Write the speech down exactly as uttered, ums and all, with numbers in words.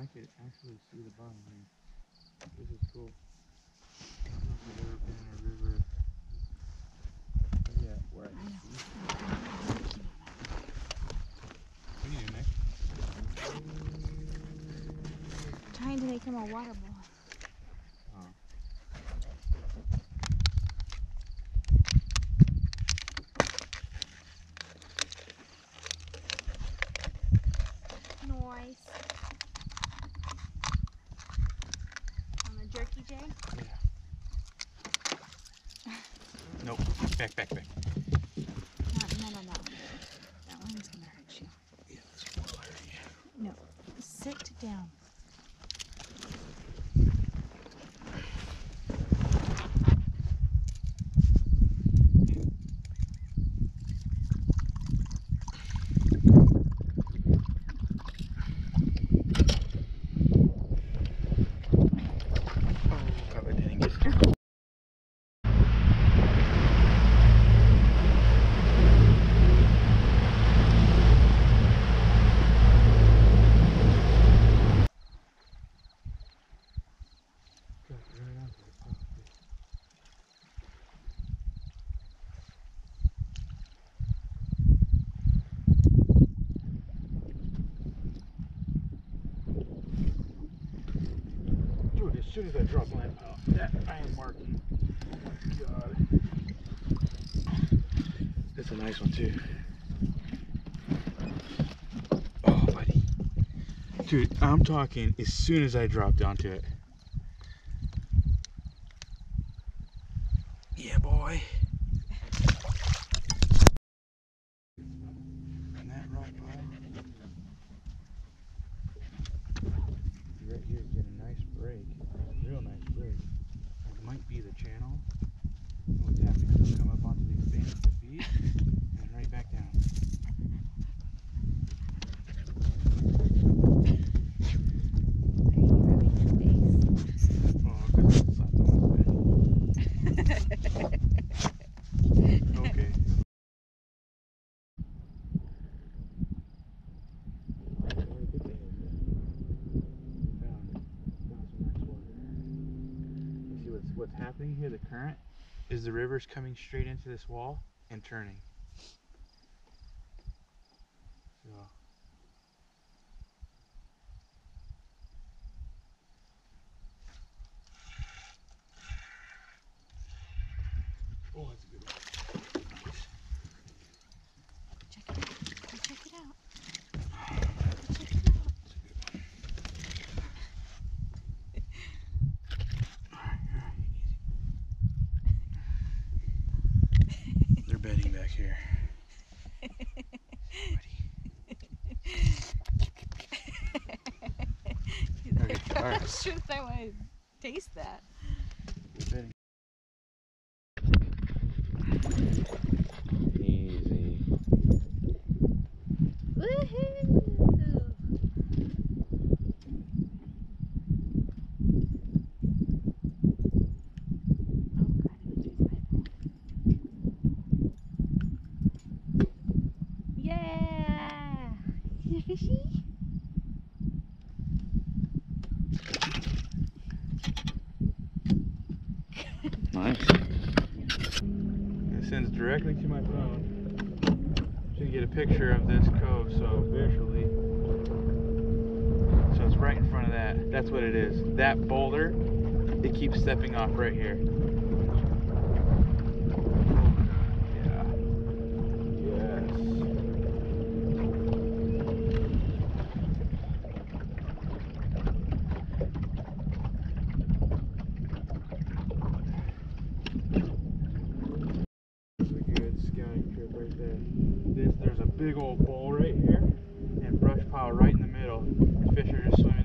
I could actually see the bottom here. This is cool. I don't know if I've ever been in a river yet where I can see. What are you doing, Nick? Trying to make him a water ball. Oh. Nice. On the jerky, Jay? Yeah. Nope. Back, back, back. No, no, no, no. That one's gonna hurt you. Yeah, this one will hurt you. No. Sit down. Dude, as soon as I drop line out, that I am marking. Oh my god. That's a nice one too. Oh, buddy. Dude, I'm talking as soon as I dropped onto it. Yeah, boy. And that rock pile right here is getting a nice break, real nice break. It might be the channel. And what's happening is it'll come up onto these banks to feed and right back down. Oh, because it slapped on my bed. Okay. What's happening here, the current, is the river's coming straight into this wall and turning. So. Oh, that's a good one. Nice. Check it out. Check it out. Check it out. That's a good one. Alright, alright, easy. They're bedding back here. Okay, alright. Shouldn't I want to taste that? They're bedding. Easy. Woohoo! Yeah! Is it fishy? Nice. It sends directly to my phone. So you get a picture of this cove, so visually. So it's right in front of that. That's what it is. That boulder, it keeps stepping off right here. Yeah. Yes. Scouting trip right there. This, there's a big old bowl right here and brush pile right in the middle. Fish are just swimming